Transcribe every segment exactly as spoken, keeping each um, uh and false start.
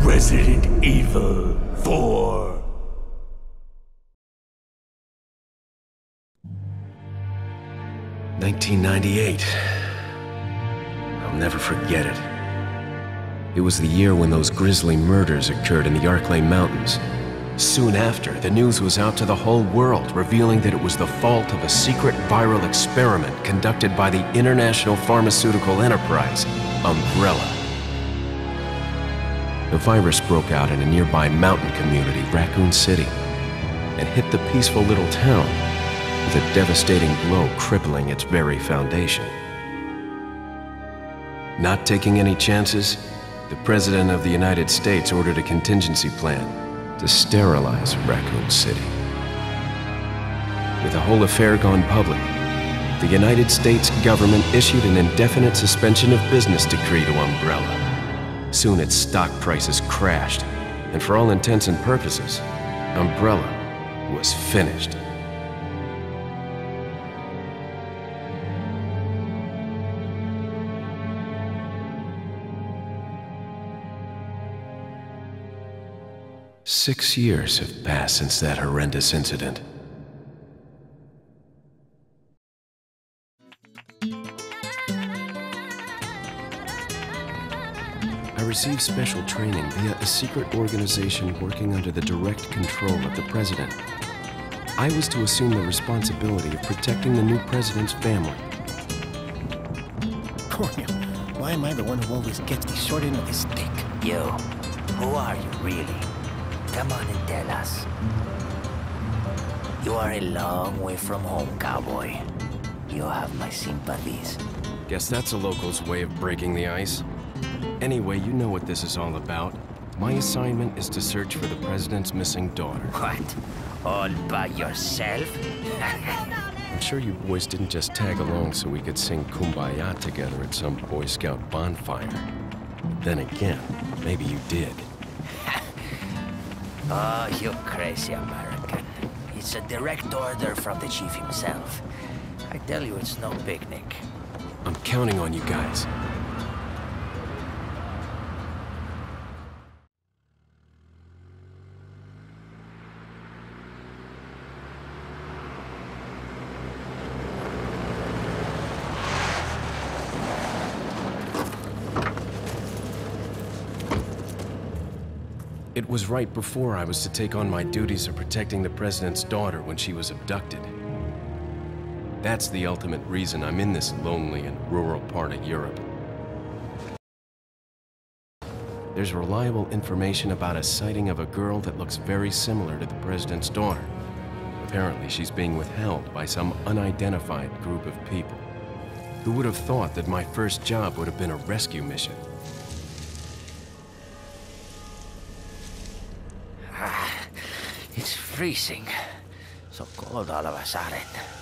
Resident Evil four. nineteen ninety-eight. I'll never forget it. It was the year when those grisly murders occurred in the Arklay Mountains. Soon after, the news was out to the whole world, revealing that it was the fault of a secret viral experiment conducted by the international pharmaceutical enterprise, Umbrella. The virus broke out in a nearby mountain community, Raccoon City, and hit the peaceful little town with a devastating blow crippling its very foundation. Not taking any chances, the President of the United States ordered a contingency plan to sterilize Raccoon City. With the whole affair gone public, the United States government issued an indefinite suspension of business decree to Umbrella. Soon its stock prices crashed, and for all intents and purposes, Umbrella was finished. Six years have passed since that horrendous incident. I received special training via a secret organization working under the direct control of the president. I was to assume the responsibility of protecting the new president's family. Coño, why am I the one who always gets the short end of the stick? You, who are you really? Come on and tell us. You are a long way from home, cowboy. You have my sympathies. Guess that's a local's way of breaking the ice. Anyway, you know what this is all about. My assignment is to search for the president's missing daughter. What? All by yourself? I'm sure you boys didn't just tag along so we could sing Kumbaya together at some Boy Scout bonfire. Then again, maybe you did. Oh, you crazy American. It's a direct order from the chief himself. I tell you, it's no picnic. I'm counting on you guys. It was right before I was to take on my duties of protecting the president's daughter when she was abducted. That's the ultimate reason I'm in this lonely and rural part of Europe. There's reliable information about a sighting of a girl that looks very similar to the president's daughter. Apparently, she's being withheld by some unidentified group of people. Who would have thought that my first job would have been a rescue mission? It's freezing. So cold all of a sudden.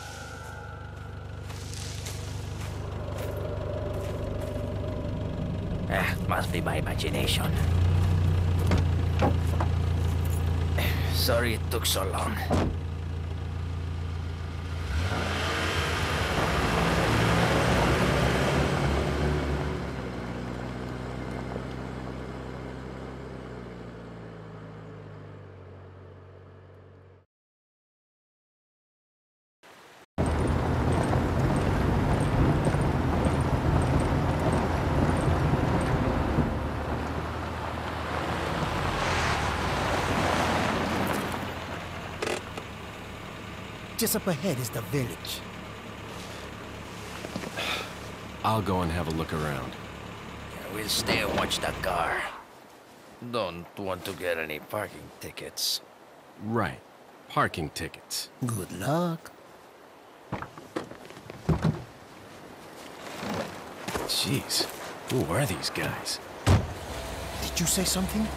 Ah, must be my imagination. Sorry it took so long. Just up ahead is the village. I'll go and have a look around. Yeah, we'll stay and watch that car. Don't want to get any parking tickets. Right. Parking tickets. Good luck. Jeez. Who are these guys? Did you say something?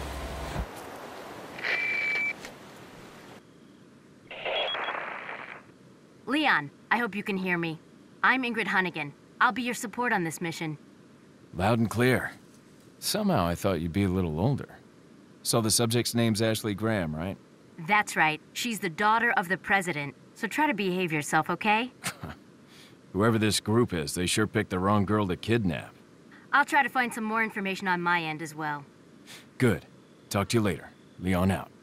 Leon, I hope you can hear me. I'm Ingrid Hunnigan. I'll be your support on this mission. Loud and clear. Somehow I thought you'd be a little older. So the subject's name's Ashley Graham, right? That's right. She's the daughter of the president. So try to behave yourself, okay? Whoever this group is, they sure picked the wrong girl to kidnap. I'll try to find some more information on my end as well. Good. Talk to you later. Leon out.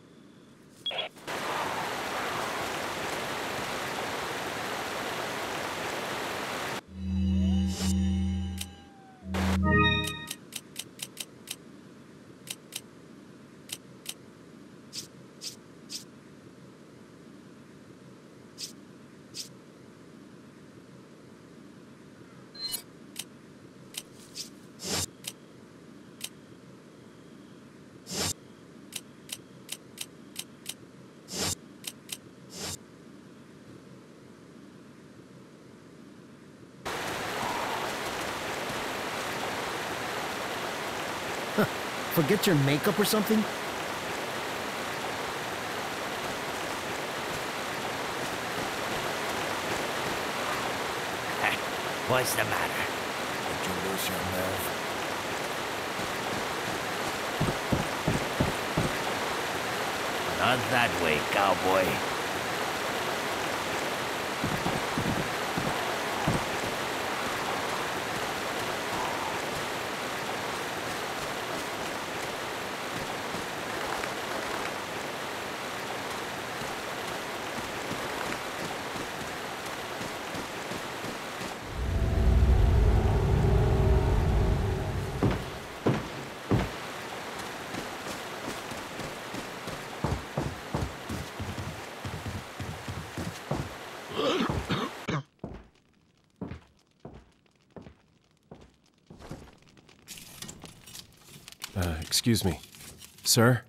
Forget your makeup or something? What's the matter? Did you lose your nerve? Not that way, cowboy. Uh, excuse me. Sir?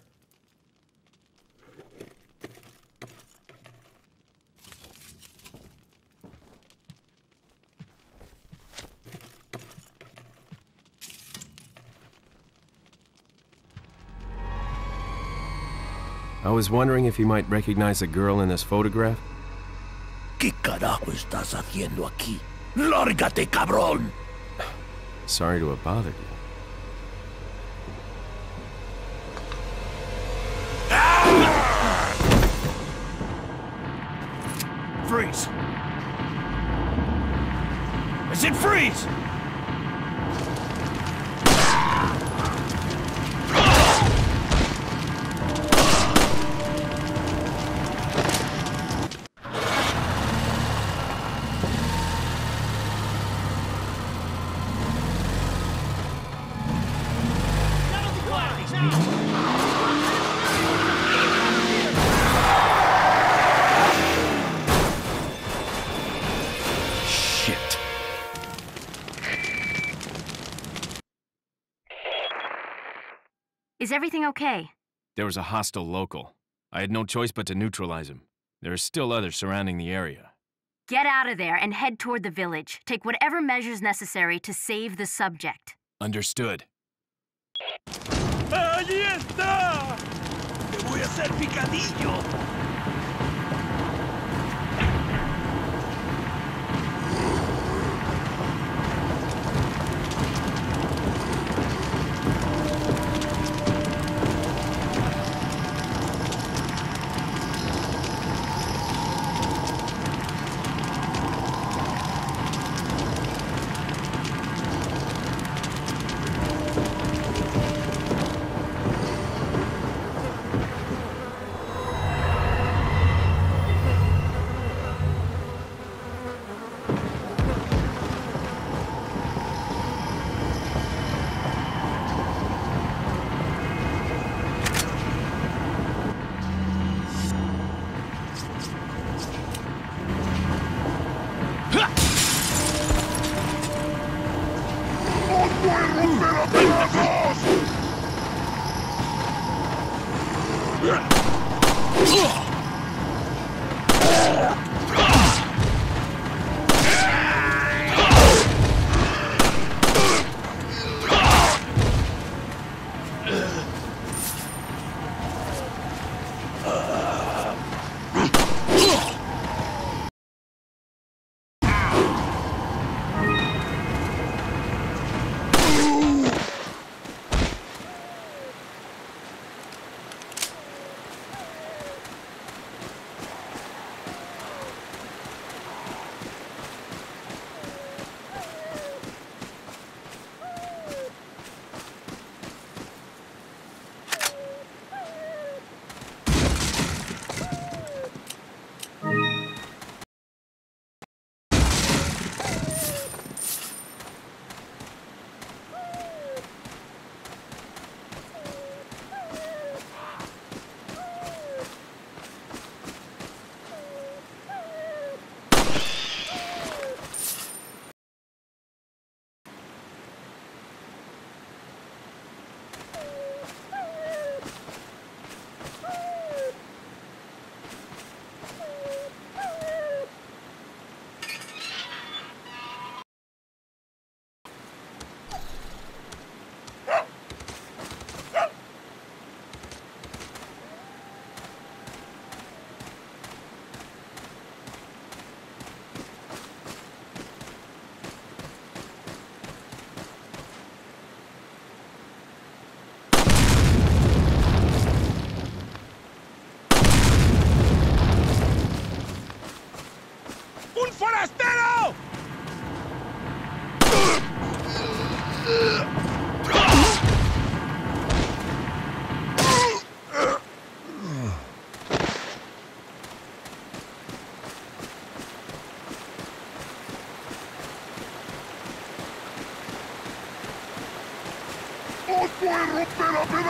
I was wondering if you might recognize the girl in this photograph? ¿Qué carajo estás haciendo aquí? ¡Lárgate, cabrón! Sorry to have bothered you. Freeze! I said freeze! Is everything okay? There was a hostile local. I had no choice but to neutralize him. There are still others surrounding the area. Get out of there and head toward the village. Take whatever measures necessary to save the subject. Understood. ¡Allí está! ¡Te voy a hacer picadillo!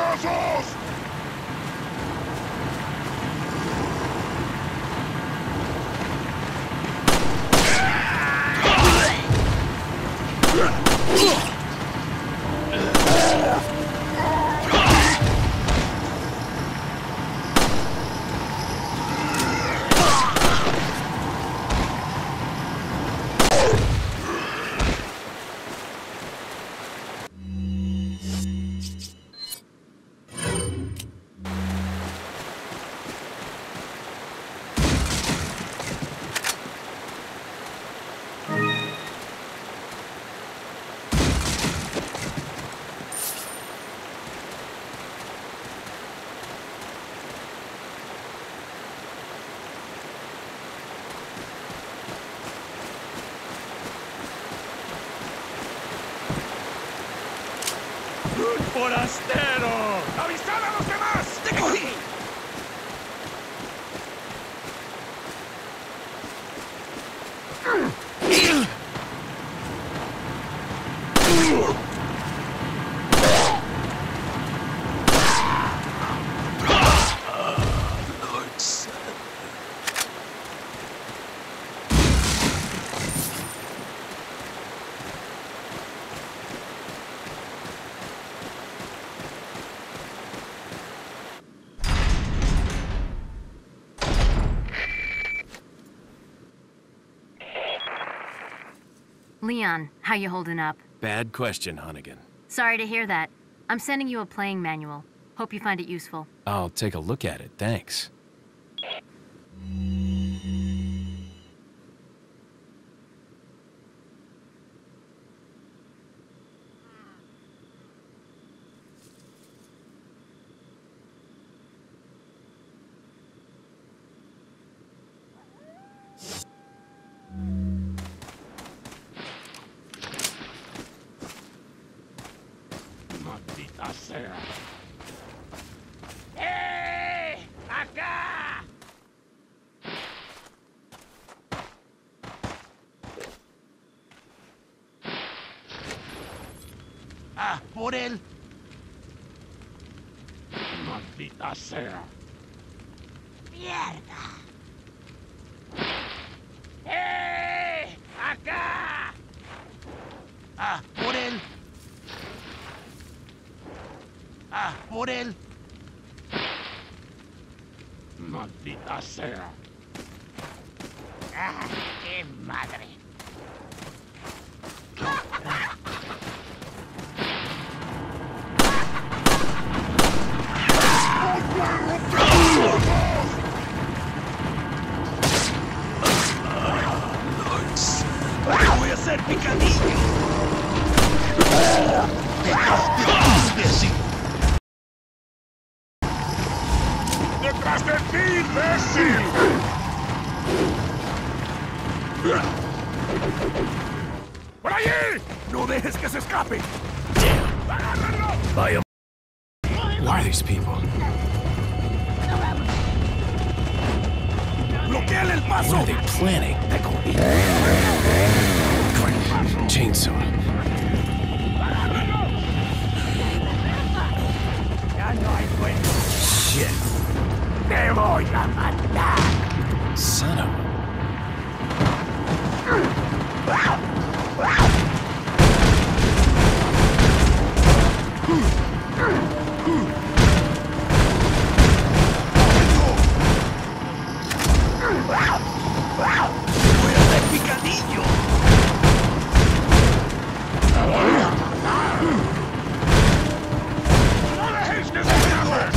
¡Mentirosos! ¡Un forastero! ¡Avisad a los demás! ¡Te cogí! Leon, how you holding up? Bad question, Hunnigan. Sorry to hear that. I'm sending you a playing manual. Hope you find it useful. I'll take a look at it, thanks. ¡Maldita sea! ¡Eh! ¡Acá! ¡Ah, por él! ¡Maldita sea! ¡Mierda! ¡Eh! ¡Acá! ¡Ah, por él! ¡Ah, por él! ¡Maldita sea! ¡Ah, qué madre! ¡Te voy a hacer picadillo! ¡Detrás de ti, imbécil! ¡Por allí! ¡No dejes que se escape! ¡Agárralo! Vaya. Who are these people? ¡Bloqueale el paso! What are they planning? Great. Chainsaw. ¡Ya no hay vuelta! Shit. ¡Te voy a matar! Son of a... ¡Voy a hacer picadillo! ¡No dejéis que se escape!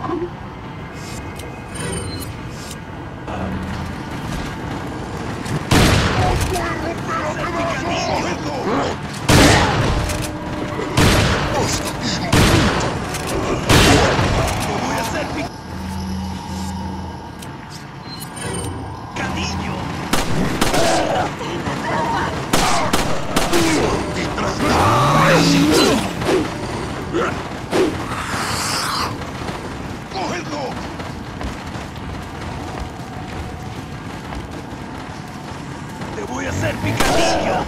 ¡Te voy a hacer picadillo!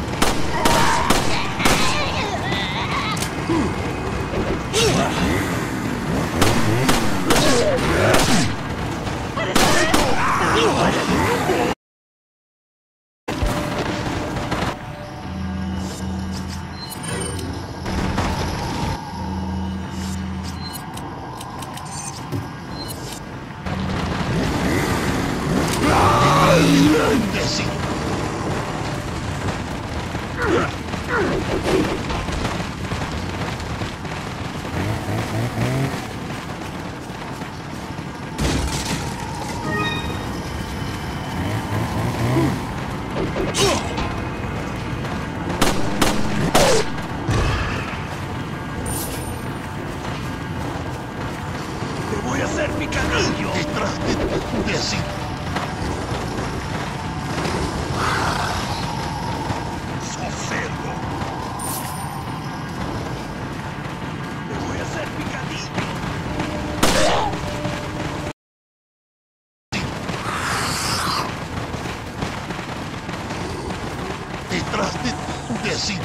¡Te voy a hacer picadillo! Detrás de, de sí. ¡Sos cerdo! ¡Te voy a hacer picadillo! Detrás de, de sí.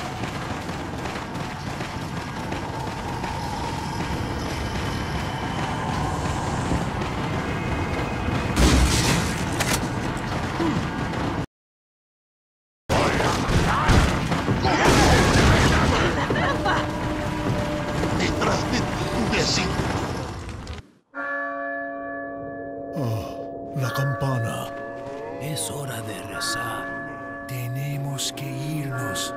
Detrás de, de sí. Oh, la campana. Es hora de rezar. Tenemos que irnos.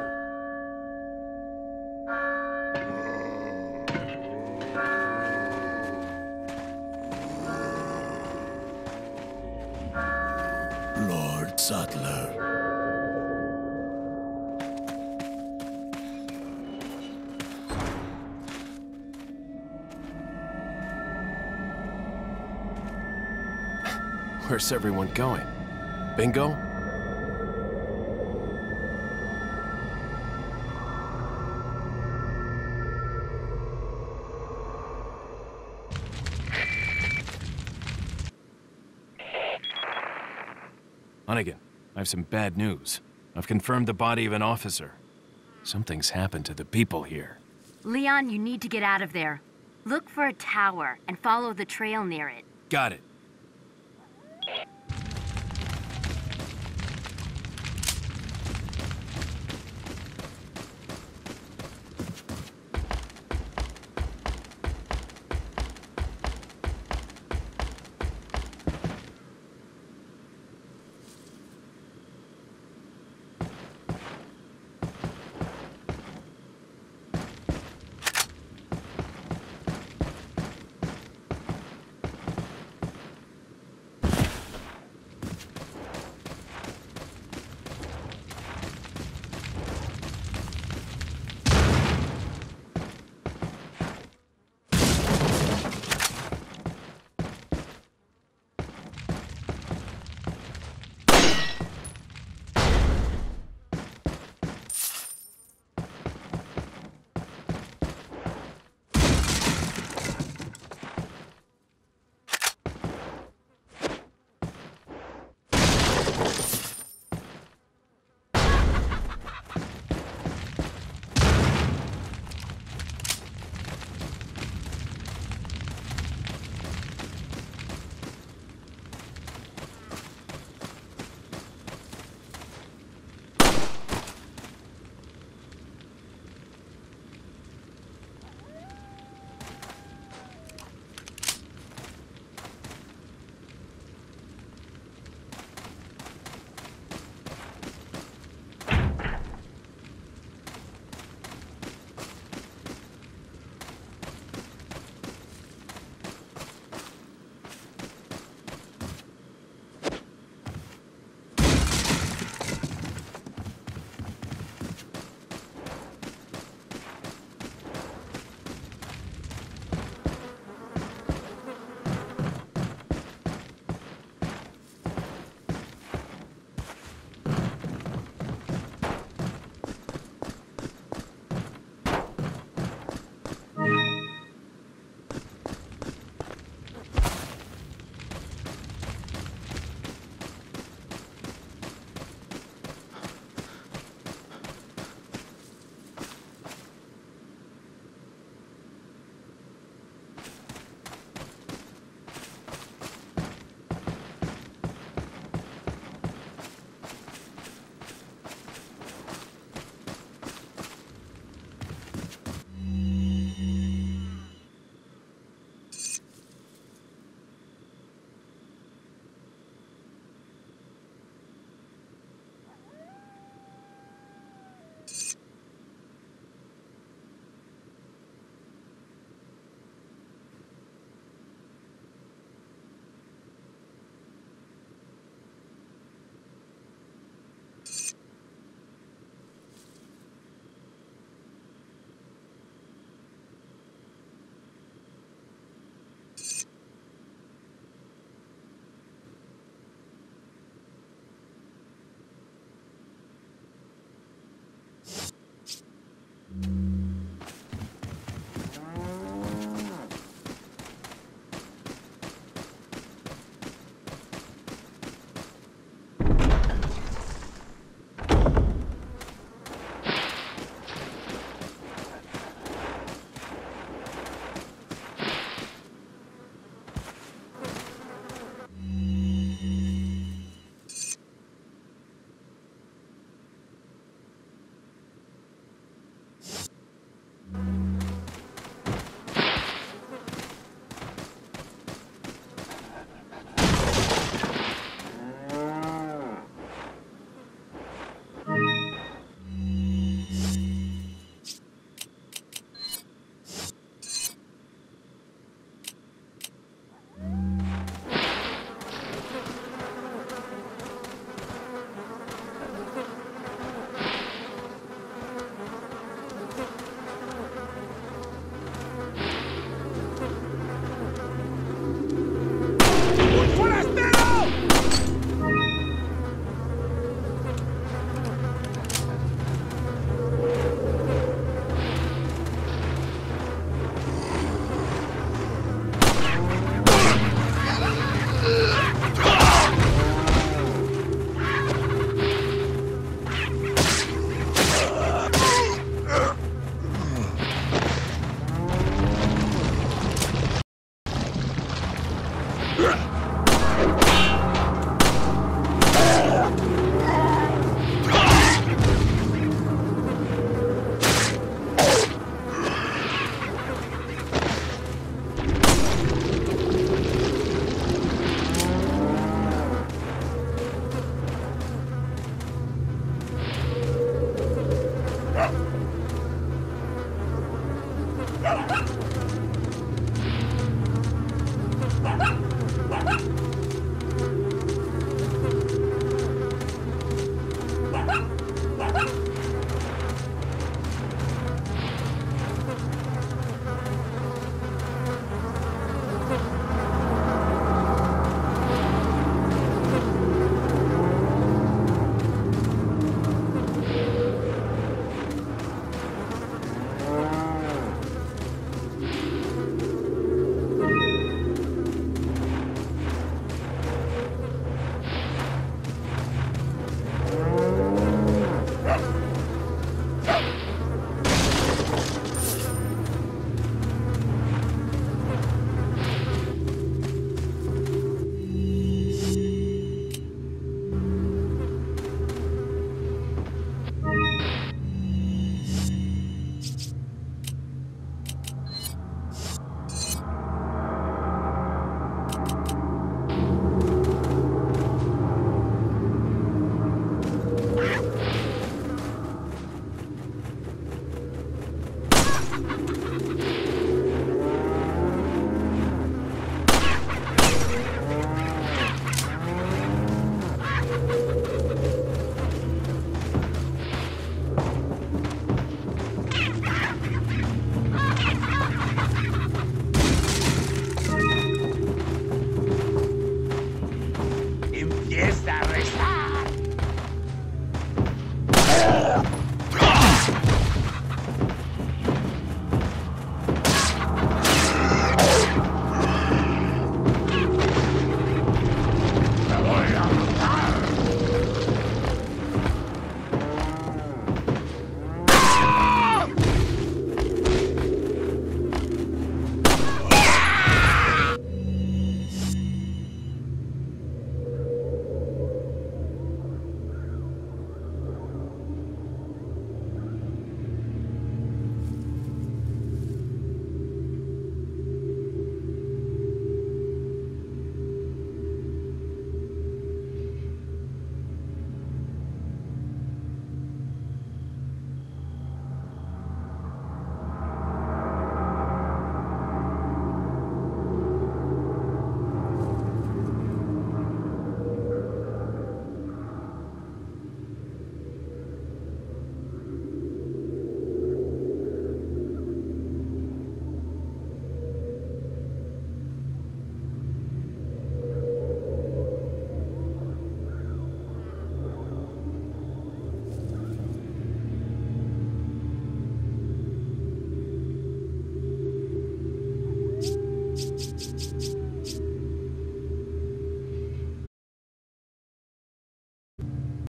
Lord Sattler. Where's everyone going? Bingo? Hunnigan, I have some bad news. I've confirmed the body of an officer. Something's happened to the people here. Leon, you need to get out of there. Look for a tower and follow the trail near it. Got it.